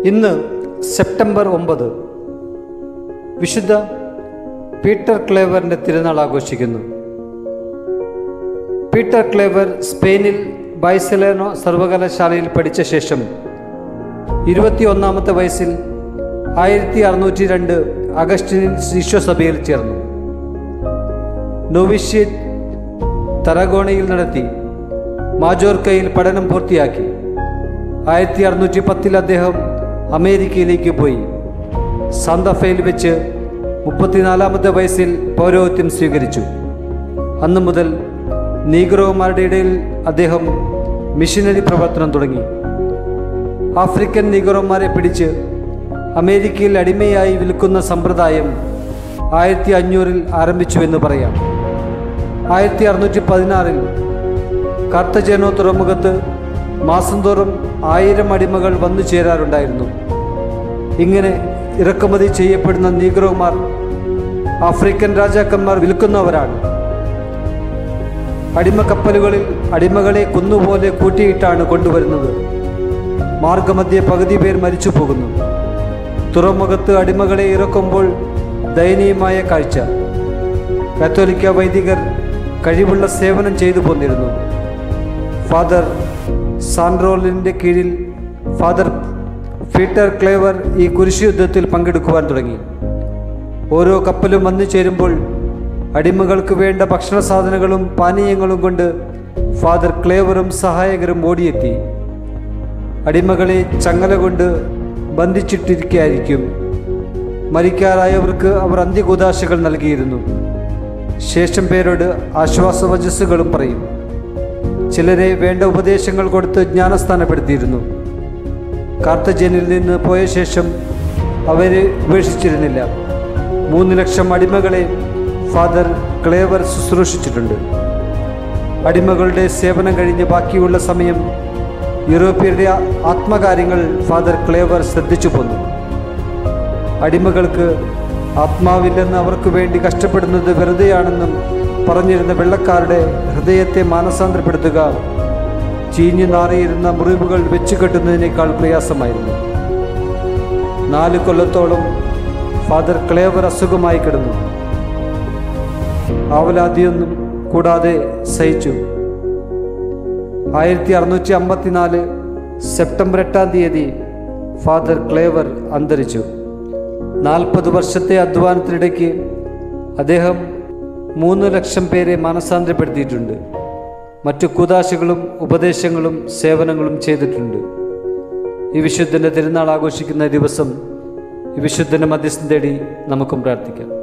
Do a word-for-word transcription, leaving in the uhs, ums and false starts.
ഇന്ന് സെപ്റ്റംബർ ഒമ്പത് വിശുദ്ധ പീറ്റർ ക്ലേവറിൻ്റെ തിരുനാൾ ആഘോഷിക്കുന്നു. പീറ്റർ ക്ലേവർ സ്പെയിനിൽ ബാഴ്സലോന സർവകലാശാലയിൽ പഠിച്ച ശേഷം ഇരുപത്തി ഒന്നാമത്തെ വയസ്സിൽ ആയിരത്തി അറുന്നൂറ്റി രണ്ട് അഗസ്റ്റിനിൽ ശിഷ്യസഭയിൽ ചേർന്നു. നോവിഷ്യേറ്റ് തരഗോണയിൽ നടത്തി മാജോർക്കയിൽ പഠനം പൂർത്തിയാക്കി. ആയിരത്തി അറുന്നൂറ്റി പത്തിൽ അദ്ദേഹം അമേരിക്കയിലേക്ക് പോയി. സാന്താഫയിൽ വെച്ച് മുപ്പത്തിനാലാമത്തെ വയസ്സിൽ പൗരോഹിത്യം സ്വീകരിച്ചു. അന്നു മുതൽ നീഗ്രോമാരുടെ ഇടയിൽ അദ്ദേഹം മിഷനറി പ്രവർത്തനം തുടങ്ങി. ആഫ്രിക്കൻ നീഗ്രോമാരെ പിടിച്ച് അമേരിക്കയിൽ അടിമയായി വിൽക്കുന്ന സമ്പ്രദായം ആയിരത്തി അഞ്ഞൂറിൽ ആരംഭിച്ചുവെന്ന് പറയാം. ആയിരത്തി അറുന്നൂറ്റി പതിനാറിൽ കാർത്തജേനോ തുറമുഖത്ത് മാസം തോറും ആയിരം അടിമകൾ വന്നു ചേരാറുണ്ടായിരുന്നു. ഇങ്ങനെ ഇറക്കുമതി ചെയ്യപ്പെടുന്ന നീഗ്രോമാർ ആഫ്രിക്കൻ രാജാക്കന്മാർ വിൽക്കുന്നവരാണ്. അടിമക്കപ്പലുകളിൽ അടിമകളെ കുന്നുപോലെ കൂട്ടിയിട്ടാണ് കൊണ്ടുവരുന്നത്. മാർഗമധ്യേ പകുതി പേർ മരിച്ചു പോകുന്നു. തുറമുഖത്ത് അടിമകളെ ഇറക്കുമ്പോൾ ദയനീയമായ കാഴ്ച. കത്തോലിക്ക വൈദികർ കഴിവുള്ള സേവനം ചെയ്തു പോന്നിരുന്നു. ഫാദർ സാൻഡ്രോളിൻ്റെ കീഴിൽ ഫാദർ പീറ്റർ ക്ലേവർ ഈ കുരിശുയുദ്ധത്തിൽ പങ്കെടുക്കുവാൻ തുടങ്ങി. ഓരോ കപ്പലും വന്നു ചേരുമ്പോൾ അടിമകൾക്ക് വേണ്ട ഭക്ഷണ സാധനങ്ങളും പാനീയങ്ങളും കൊണ്ട് ഫാദർ ക്ലേവറും സഹായകരും ഓടിയെത്തി. അടിമകളെ ചങ്ങല കൊണ്ട് ബന്ധിച്ചിട്ടിരിക്കുകയായിരിക്കും. മരിക്കാറായവർക്ക് അവർ അന്ത്യകൂദാശകൾ നൽകിയിരുന്നു. ശേഷം പേരോട് ആശ്വാസവചസ്സുകളും പറയും. ചിലരെ വേണ്ട ഉപദേശങ്ങൾ കൊടുത്ത് ജ്ഞാനസ്ഥാനപ്പെടുത്തിയിരുന്നു. കാർത്തജനിൽ നിന്ന് പോയ ശേഷം അവരെ ഉപേക്ഷിച്ചിരുന്നില്ല. മൂന്ന് ലക്ഷം അടിമകളെ ഫാദർ ക്ലേവർ ശുശ്രൂഷിച്ചിട്ടുണ്ട്. അടിമകളുടെ സേവനം കഴിഞ്ഞ് ബാക്കിയുള്ള സമയം യൂറോപ്യരുടെ ആത്മകാര്യങ്ങൾ ഫാദർ ക്ലേവർ ശ്രദ്ധിച്ചു പോന്നു. അടിമകൾക്ക് ആത്മാവില്ലെന്ന് അവർക്ക് വേണ്ടി കഷ്ടപ്പെടുന്നത് വെറുതെയാണെന്നും പറഞ്ഞിരുന്ന വെള്ളക്കാരുടെ ഹൃദയത്തെ മാനസാന്തരപ്പെടുത്തുക ചീഞ്ഞു നാറിയിരുന്ന മുറിവുകൾ വെച്ചു കെട്ടുന്നതിനേക്കാൾ പ്രയാസമായിരുന്നു. നാല് കൊല്ലത്തോളം ഫാദർ ക്ലേവർ അസുഖമായി കിടന്നു. ആവലാതിയൊന്നും കൂടാതെ സഹിച്ചു. ആയിരത്തി അറുന്നൂറ്റി അമ്പത്തിനാല് സെപ്റ്റംബർ എട്ടാം തീയതി ഫാദർ ക്ലേവർ അന്തരിച്ചു. നാൽപ്പത് വർഷത്തെ അധ്വാനത്തിനിടയ്ക്ക് അദ്ദേഹം മൂന്ന് ലക്ഷം പേരെ മാനസാന്തരപ്പെടുത്തിയിട്ടുണ്ട്. മറ്റു കൂദാശകളും ഉപദേശങ്ങളും സേവനങ്ങളും ചെയ്തിട്ടുണ്ട്. ഈ വിശുദ്ധൻ്റെ തിരുനാൾ ആഘോഷിക്കുന്ന ദിവസം ഈ വിശുദ്ധൻ്റെ മധ്യസ്ഥം തേടി നമുക്കും പ്രാർത്ഥിക്കാം.